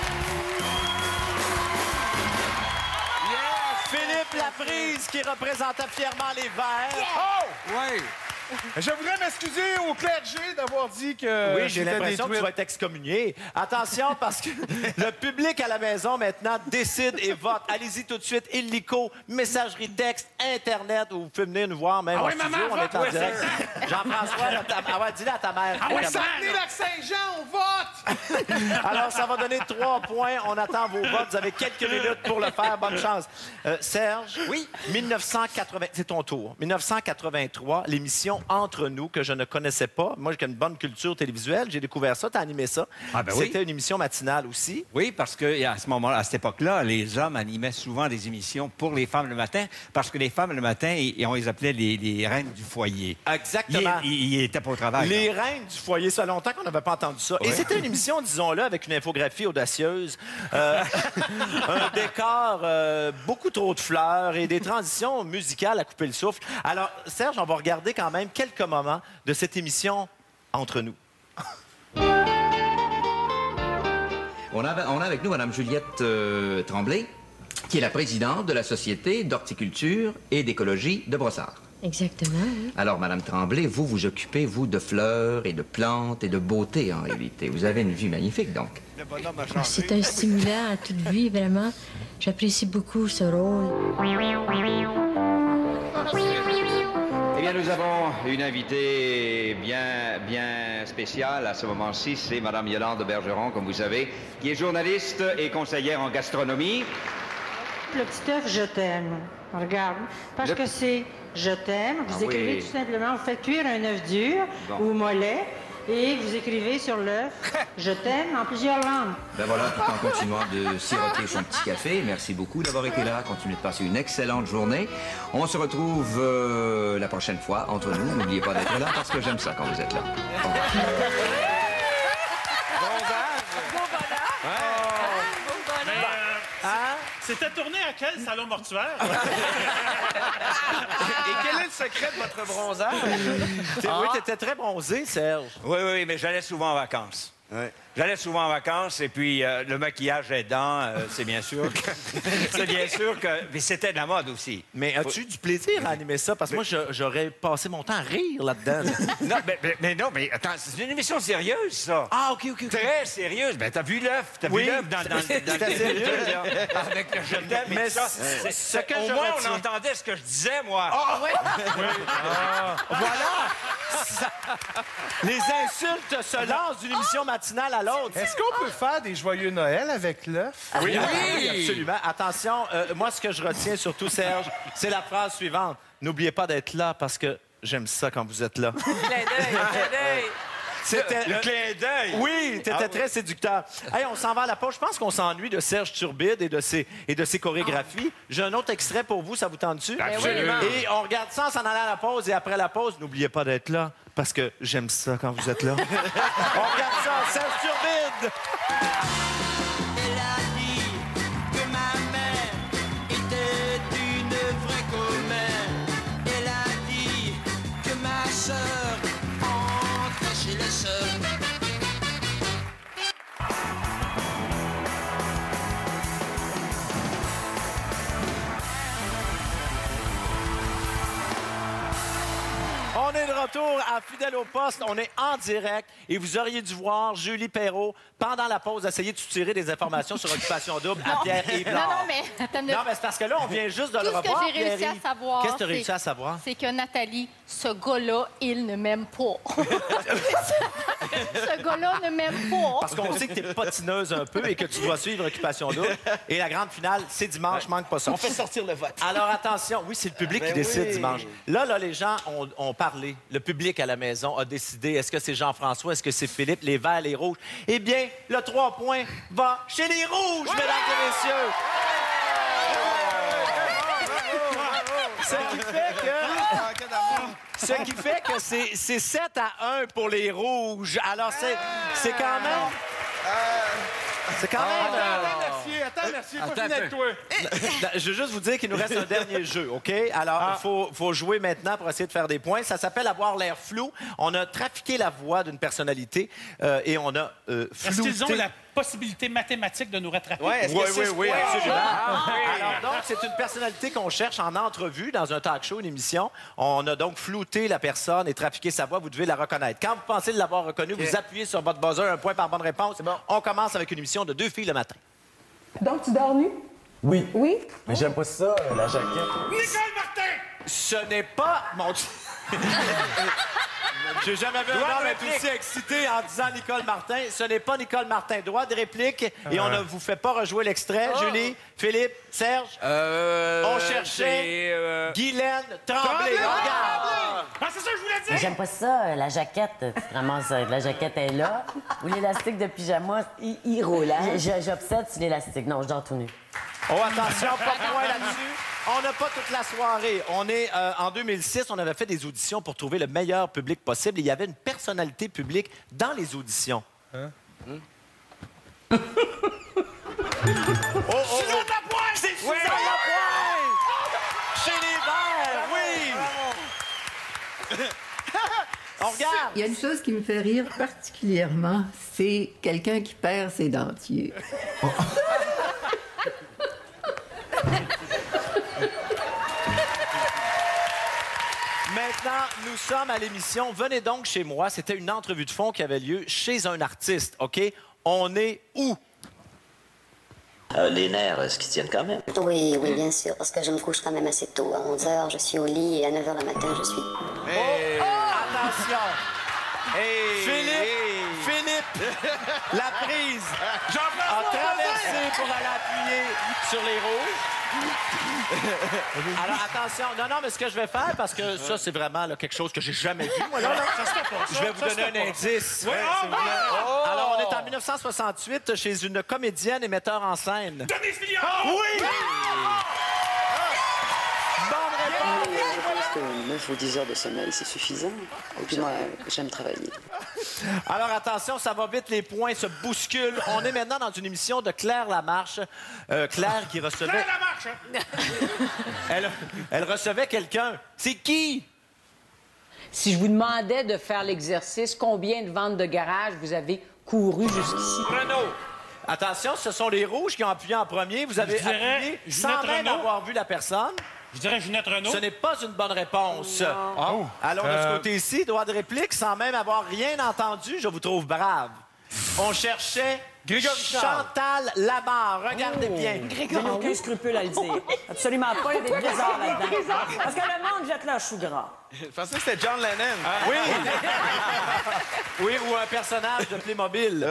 Yes! Philippe Laprise qui représentait fièrement les Verts. Oh! Oui. Je voudrais m'excuser au clergé d'avoir dit que... Oui, j'ai c'était l'impression des que tu tweets. vas être excommunié. Attention, parce que le public à la maison, maintenant, décide et vote. Allez-y tout de suite. Illico, messagerie texte, Internet, où vous pouvez venir nous voir même Ah en oui, studio. maman, on vote, est en ouais, direct. Jean-François, là, ta- ah ouais, dis-le à ta mère. Ah oui, Ta ça mère, venait là. lac Saint-Jean, on vote! Alors, ça va donner trois points. On attend vos votes. Vous avez quelques minutes pour le faire. Bonne chance. Euh, Serge, oui, mille neuf cent quatre-vingts, c'est ton tour. mille neuf cent quatre-vingt-trois, l'émission Entre nous, que je ne connaissais pas. Moi, j'ai une bonne culture télévisuelle. J'ai découvert ça. Tu as animé ça. Ah, ben oui. C'était une émission matinale aussi. Oui, parce que à ce moment-là, à cette époque-là, les hommes animaient souvent des émissions pour les femmes le matin, parce que les femmes le matin, ils- on les appelait les, les reines du foyer. Exactement. Ils n'étaient pas au travail. là. Les reines du foyer, ça fait longtemps qu'on n'avait pas entendu ça. Et Ouais. c'était une émission, disons-le, avec une infographie audacieuse, euh, un décor, euh, beaucoup trop de fleurs et des transitions musicales à couper le souffle. Alors, Serge, on va regarder quand même quelques moments de cette émission Entre nous. On a, on a avec nous Mme Juliette euh, Tremblay, qui est la présidente de la Société d'horticulture et d'écologie de Brossard. Exactement, oui. Alors, Madame Tremblay, vous vous occupez, vous, de fleurs et de plantes et de beauté, en réalité. Vous avez une vue magnifique, donc. C'est un stimulant à toute vie, vraiment. J'apprécie beaucoup ce rôle. Eh bien, nous avons une invitée bien, bien spéciale à ce moment-ci. C'est Madame Yolande Bergeron, comme vous savez, qui est journaliste et conseillère en gastronomie. Le petit œuf, je t'aime. Regarde. Parce Le- que c'est je t'aime. Vous Ah écrivez oui. tout simplement, vous faites cuire un œuf dur Bon. ou mollet et vous écrivez sur l'œuf je t'aime en plusieurs langues. Ben voilà, tout en continuant de siroter son petit café. Merci beaucoup d'avoir été là. Continuez de passer une excellente journée. On se retrouve euh, la prochaine fois entre nous. N'oubliez pas d'être là parce que j'aime ça quand vous êtes là. Au revoir. Mais, euh, C'était tourné à quel salon mortuaire? Et quel est le secret de votre bronzage? Oui, t'étais très bronzé, Serge. Oui, oui, oui, mais j'allais souvent en vacances. J'allais souvent en vacances et puis euh, le maquillage aidant, euh, c'est bien sûr que... c'est bien sûr que... Mais c'était de la mode aussi. Mais as-tu eu du plaisir à animer ça? Parce que moi, je- j'aurais passé mon temps à rire là-dedans. non, mais, mais- mais non, mais attends, c'est une émission sérieuse, ça. Ah, OK, OK, OK. Très sérieuse. Ben, t'as vu l'œuf. T'as Oui. vu l'œuf dans, dans, dans, C'était le sérieux. là, avec le je t'aime et Mais tout ça. c'est- C'est- ce c'est- que Au je moins, on retiens- entendait ce que je disais, moi. Ah, ouais? Ah. Voilà! Ça- Les insultes se lancent d'une émission matinale à l'autre. Est-ce qu'on peut faire des joyeux Noël avec l'œuf? Oui, oui, absolument. Attention, euh, moi, ce que je retiens surtout, Serge, c'est la phrase suivante. N'oubliez pas d'être là parce que j'aime ça quand vous êtes là. Clin d'œil, clin d'œil. C'était Le clin d'œil. Oui, t'étais Ah oui. très séducteur. Hey, on s'en va à la pause. Je pense qu'on s'ennuie de Serge Turbide et de ses, et de ses chorégraphies. J'ai un autre extrait pour vous, ça vous tente-tu? Absolument. Et on regarde ça en s'en allant à la pause. Et après la pause, n'oubliez pas d'être là parce que j'aime ça quand vous êtes là. On regarde ça, Serge Turbide! Elle a dit que ma mère était une vraie commère. Elle a dit que ma sœur entrait chez les sœurs. On On est de retour à Fidèle au poste. On est en direct et vous auriez dû voir Julie Perrault, pendant la pause, essayer de soutirer des informations sur Occupation Double à Pierre-Yves Non, Lard. non, mais attends, Non, mais c'est parce que là, on vient juste de tout le ce revoir, que j'ai réussi Pierre-Yves. à savoir, Qu'est-ce que tu as réussi c'est- à savoir? c'est que Nathalie, ce gars-là, il ne m'aime pas. Ce gars-là ne m'aime pas. Parce qu'on sait que tu es patineuse un peu et que tu dois suivre Occupation Double. Et la grande finale, c'est dimanche, manque pas ça. On fait sortir le vote. Alors attention, oui, c'est le public Ben qui décide oui. dimanche. Là, là, les gens ont, ont parlé. Le public à la maison a décidé. Est-ce que c'est Jean-François? Est-ce que c'est Philippe? Les verts, les rouges? Eh bien, le trois points va chez les rouges, mesdames et messieurs. Ce qui fait que... Ce qui fait que c'est c'est sept à un pour les rouges. Alors, c'est c'est quand même... C'est quand même... Attends, attends, merci, attends, merci, pas Attends fini un avec peu. toi. Je veux juste vous dire qu'il nous reste un dernier jeu, OK? Alors, il faut, faut jouer maintenant pour essayer de faire des points. Ça s'appelle avoir l'air flou. On a trafiqué la voix d'une personnalité euh, et on a euh, Est-ce flouté... qu'ils ont la possibilité mathématique de nous rattraper? Oui, oui, oui, oui, absolument. Ah, oui. Alors, donc, c'est une personnalité qu'on cherche en entrevue dans un talk show, une émission. On a donc flouté la personne et trafiqué sa voix. Vous devez la reconnaître. Quand vous pensez l'avoir reconnue, vous appuyez sur votre buzzer, un point par bonne réponse. On commence avec une émission de deux filles le matin. Donc, tu dors nu? Oui. Oui? Mais j'aime pas ça, euh, la jaquette. Nicole Martin! Ce n'est pas... Mon Dieu! J'ai jamais vu un Droit de homme être réplique. aussi excité en disant Nicole Martin. Ce n'est pas Nicole Martin. Droit de réplique. Et Euh. on ne vous fait pas rejouer l'extrait. Oh. Julie, Philippe, Serge. on cherchait c'est, euh, Guylaine Tremblay. Tremblay! Regarde. Ah, c'est ça que je voulais Mais j'aime pas ça, euh, la jaquette. Tu te ramasses, euh, la jaquette est là. Ou l'élastique de pyjama, il, il roule. Hein? Je- J'obsède sur l'élastique. Non, je dors tout nu. Oh, attention, pas de point là-dessus. On n'a pas toute la soirée. On est euh, en deux mille six, on avait fait des auditions pour trouver le meilleur public possible. Et il y avait une personnalité publique dans les auditions. Hein? oh, oh, oh. Suzanne Lapointe! C'est Suzanne Oui! Lapointe! Chez les Verts, oui! On regarde! Il y a une chose qui me fait rire particulièrement, c'est quelqu'un qui perd ses dentiers. Maintenant, nous sommes à l'émission Venez donc chez moi. C'était une entrevue de fond qui avait lieu chez un artiste, OK? On est où? Euh, les nerfs, est-ce qu'ils tiennent quand même? Oui, oui, bien sûr, parce que je me couche quand même assez tôt. À onze heures, je suis au lit et à neuf heures le matin, je suis... Hey. Attention! Philippe, Philippe, la prise a traversé pour aller appuyer sur les rouges. Alors, attention. Non, non, mais ce que je vais faire, parce que ça, c'est vraiment là, quelque chose que j'ai jamais vu, moi, là. Non, non, ça se fait pas, ça. Je vais vous Ça se donner fait un pas. indice. Oui, ah, s'il vous plaît. oh! Alors, on est en dix-neuf cent soixante-huit chez une comédienne et metteur en scène. Denise Filiard! Oui! Je pense que neuf ou dix heures de sommeil, c'est suffisant. Et puis moi, j'aime travailler. Alors attention, ça va vite, les points se bousculent. On est maintenant dans une émission de Claire Lamarche. Euh, Claire qui recevait... Claire Lamarche! hein? Elle, elle recevait quelqu'un. C'est qui? Si je vous demandais de faire l'exercice, combien de ventes de garage vous avez couru jusqu'ici? Renaud. Attention, ce sont les rouges qui ont appuyé en premier. Vous avez Je dirais appuyé sans Ginette même Renaud. avoir vu la personne. Je dirais Ginette Renaud. Ce n'est pas une bonne réponse. Oh. Allons de ce Euh. côté ici, droit de réplique, sans même avoir rien entendu, je vous trouve brave. On cherchait Grégory Charles. Chantal Lamarre. Regardez Oh. bien. Je n'ai aucun scrupule à le dire. Absolument pas, il y a des trésors là-dedans. Parce que le monde jette leur chou gras. Je pensais que c'était John Lennon. Oui. Oui, ou un personnage de Playmobil.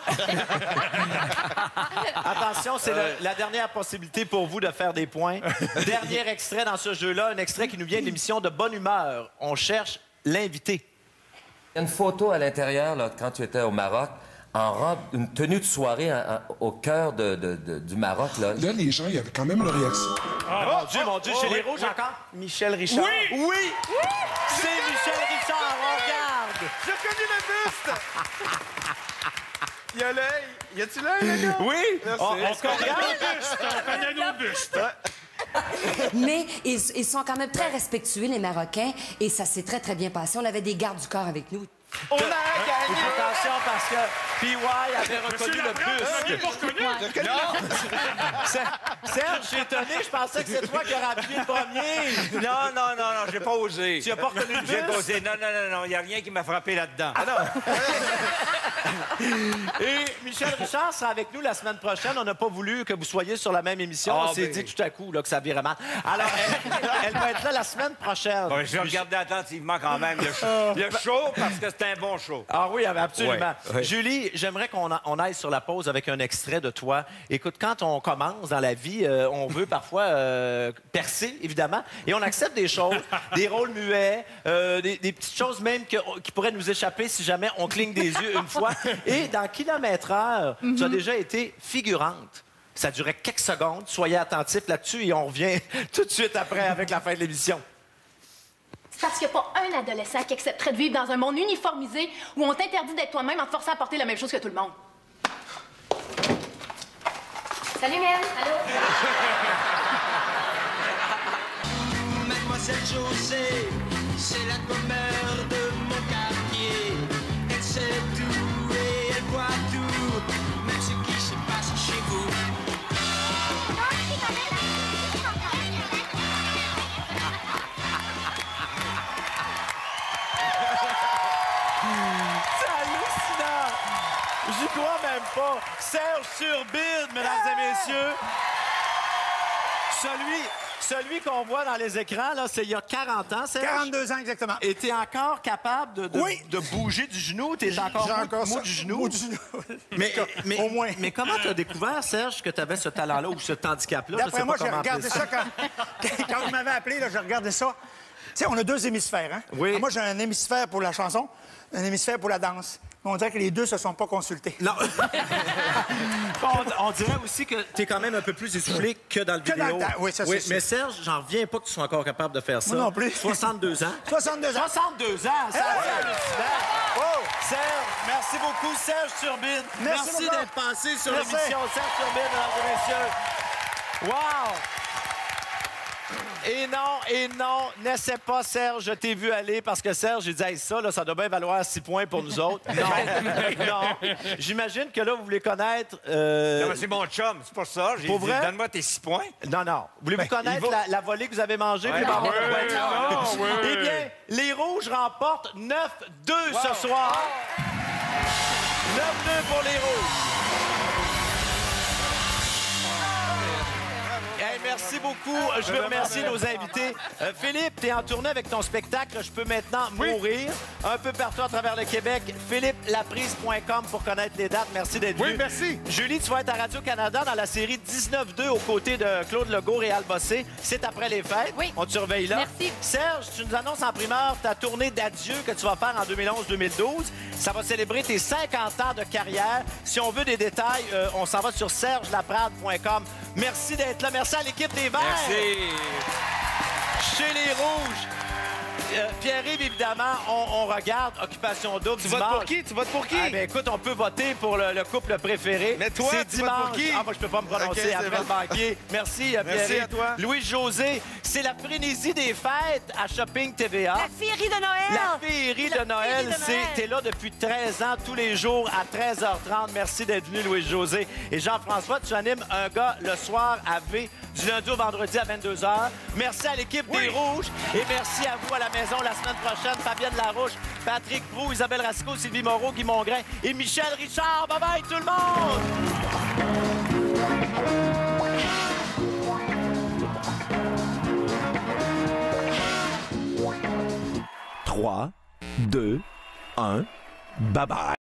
Attention, c'est le- la dernière possibilité pour vous de faire des points. Dernier extrait dans ce jeu-là, un extrait qui nous vient de l'émission de Bonne Humeur. On cherche l'invité. Il y a une photo à l'intérieur, là, quand tu étais au Maroc, en robe, une tenue de soirée en- en- au cœur de, de- de- du Maroc. Là. Là, les gens, il y avait quand même leur réaction. Ah, mon Dieu, mon Dieu, chez les rouges encore? Michel Richard. Oui! Oui! C'est Michel Richard, on regarde! J'ai connu le buste! Il y a l'œil. Y a-tu l'œil, le gars? Oui! Merci. On- on On connaît nos bustes, on connaît nos bustes. Mais ils, ils sont quand même très respectueux, les Marocains, et ça s'est très, très bien passé. On avait des gardes du corps avec nous. On a gagné! Attention, parce que P Y avait reconnu le buste. Non! Serge, je suis étonné. Je pensais que c'est toi qui aurais appuyé le premier. Non, non, non, non, j'ai pas osé. Tu as pas reconnu le buste? J'ai pas osé. Non, non, non, non, il n'y a rien qui m'a frappé là-dedans. Ah non! Et Michel Richard sera avec nous la semaine prochaine. On n'a pas voulu que vous soyez sur la même émission. Ah, On s'est ben... dit tout à coup là, que ça virait mal. Alors, elle, elle va être là la semaine prochaine. Bon, je vais regarder attentivement quand même le show, le show parce que c'est un bon show. Ah oui, absolument. Ouais, ouais. Julie, j'aimerais qu'on a- on aille sur la pause avec un extrait de toi. Écoute, quand on commence dans la vie, euh, on veut parfois euh, percer, évidemment, et on accepte des choses, des rôles muets, euh, des, des petites choses même que- qui pourraient nous échapper si jamais on cligne des yeux une fois. Et dans Kilomètre heure, tu as déjà été figurante. Ça durait quelques secondes. Soyez attentifs là-dessus et on revient tout de suite après avec la fin de l'émission. C'est parce qu'il n'y a pas un adolescent qui accepterait de vivre dans un monde uniformisé où on t'interdit d'être toi-même en te forçant à porter la même chose que tout le monde. Salut, Mel. Allô? Mademoiselle Josée, c'est la commère de mon quartier. Elle sait tout et elle voit tout, même ce qui se passe chez vous. C'est hallucinant! J'y crois même pas. Serge Turbide, mesdames et messieurs. Celui, celui qu'on voit dans les écrans, là, c'est il y a quarante ans, Serge. quarante-deux ans, exactement. Et t'es encore capable de, de, Oui. de bouger du genou? T'es encore, J'ai mou, encore mou ça. du genou? Mou du genou. Mais, mais, Au moins. mais comment t'as découvert, Serge, que t'avais ce talent-là ou ce handicap-là? Je sais D'après pas moi, j'ai comment regardé appeler ça quand, quand vous m'avez appelé, là, j'ai regardé ça. Tu sais, on a deux hémisphères, hein? Oui. Alors, moi, j'ai un hémisphère pour la chanson, un hémisphère pour la danse. Mais on dirait que les deux se sont pas consultés. Non. on, on dirait aussi que tu es quand même un peu plus essoufflé que dans le Que vidéo. dans le temps, oui, ça, c'est sûr. Mais Serge, j'en reviens pas que tu sois encore capable de faire ça. Moi non plus. soixante-deux ans. soixante-deux ans. soixante-deux ans, ça Hey! c'est hallucinant. Oh! Serge, merci beaucoup, Serge Turbine. Merci Merci beaucoup. d'être passé sur Merci. l'émission Serge Turbine, mesdames et messieurs. Wow! Et non, et non, n'essaie pas, Serge, je t'ai vu aller parce que Serge, il dit hey, ça, là, ça doit bien valoir six points pour nous autres. Non, non. J'imagine que là, vous voulez connaître. euh, Non, mais c'est mon chum, c'est pas ça. J'ai Pour dit, vrai? donne-moi tes six points. Non, non. Voulez-vous Ben, connaître il va- la, la volée que vous avez mangée? Ouais. puis m'en Oui, remettre non, un? oui. Eh bien, les Rouges remportent neuf deux ce soir. neuf deux pour les Rouges. Hey, merci beaucoup. Je veux remercier nos invités. Euh, Philippe, tu es en tournée avec ton spectacle Je peux maintenant mourir. Un peu partout à travers le Québec. philippe laprise point com pour connaître les dates. Merci d'être venu. Oui, merci. Julie, tu vas être à Radio-Canada dans la série dix-neuf deux aux côtés de Claude Legault et Al Bossé. C'est après les fêtes. Oui. On te surveille là. Merci. Serge, tu nous annonces en primeur ta tournée d'adieu que tu vas faire en deux mille onze deux mille douze. Ça va célébrer tes cinquante ans de carrière. Si on veut des détails, euh, on s'en va sur serge laprade point com. Merci d'être là. Merci à l'équipe des Verts. Merci. Chez les Rouges. Euh, Pierre-Yves, évidemment, on, on regarde Occupation Double. Tu votes dimanche. pour qui? Tu votes pour qui? Ah, ben, écoute, on peut voter pour le, le couple préféré. Mais toi, c'est tu votes pour dimanche. qui? Ah, moi, je peux pas me prononcer Ok, c'est après bon. le banquier. Merci, euh, Merci Pierre-Yves. à toi. Louis-José, c'est la frénésie des fêtes à Shopping T V A. La féerie de Noël! La féerie La de Noël, féerie de c'est Noël. t'es là depuis treize ans, tous les jours à treize heures trente. Merci d'être venu, Louis-José. Et Jean-François, tu animes un gars le soir à V, du lundi au vendredi à vingt-deux heures. Merci à l'équipe des Rouges et merci à vous à la maison la semaine prochaine. Fabienne Larouche, Patrick Proulx, Isabelle Racicot, Sylvie Moreau, Guy Mongrain et Michel Richard. Bye-bye tout le monde! trois, deux, un, bye-bye.